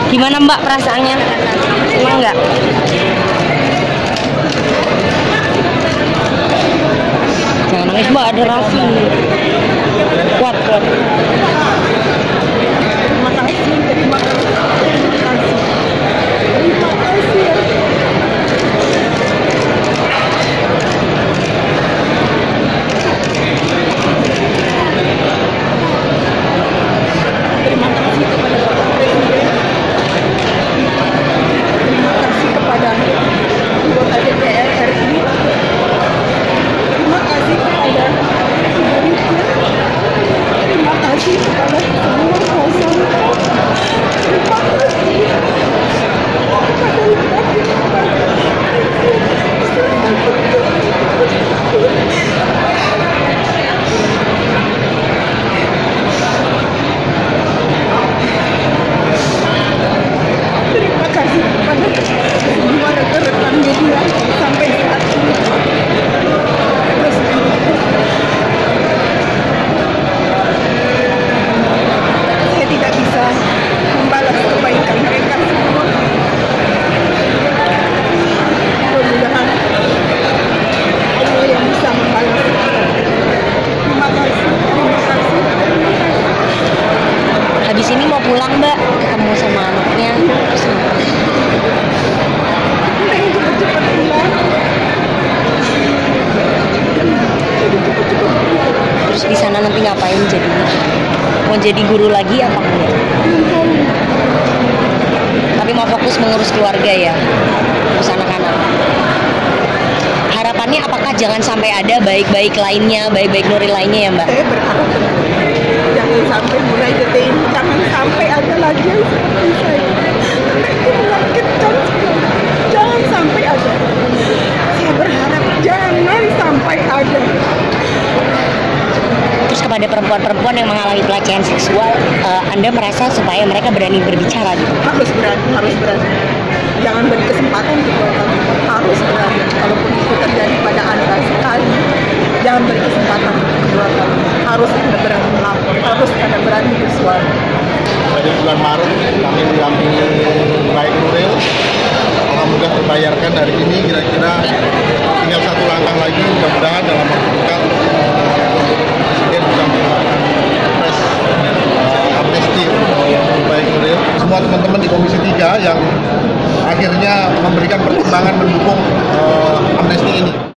Gimana Mbak perasaannya? Senang nggak? Jangan nangis Mbak, ada Raffi. Kuat. Terima kasih, terima kasih. Terima kasih. Terima kasih kepada Bapak Presiden. Terima kasih kepada anggota DPR RI. Terima kasih kepada Ibu Risma. Terima kasih kepada semua kuasa hukum. Terima kasih kepada terima kasih kepada semua rekan-rekan media sampai saat ini. Terus saya tidak bisa membalas kebaikan mereka semua. Mudah-mudahan Allah yang bisa membalas. Terima kasih, terima kasih, terima kasih. Habis ini mau pulang Mbak, ketemu sama anaknya. Terus apa? Pengen cepet-cepet pulang. Terus di sana nanti ngapain jadinya? Mau jadi guru lagi apa enggak? Tapi mau fokus mengurus keluarga ya, urus anak-anak. Harapannya apakah jangan sampai ada baik-baik lainnya, baik-baik Nuril lainnya ya Mbak? Saya berharap jangan sampai mulai detik ini, jangan sampai ada lagi yang seperti saya. Itu menyakitkan sekali. Jangan sampai ada. Saya berharap jangan sampai ada. Terus kepada perempuan-perempuan yang mengalami pelecehan seksual, Anda merasa supaya mereka berani berbicara gitu? Harus berani, harus berani. Jangan beri kesempatan kedua kali. Harus berani. Kalaupun itu terjadi pada Anda sekali, jangan beri kesempatan kedua kali. Harus Anda berani melapor, harus Anda berani bersuara. Pada bulan Maret kami mendampingi baik Nuril, alhamdulillah terbayarkan hari ini. Kira-kira tinggal satu langkah lagi, mudah-mudahan dalam waktu dekat Presiden bisa mengeluarkan press amnesti untuk baik Nuril. Semua teman-teman di Komisi 3 yang akhirnya memberikan pertimbangan mendukung amnesti ini.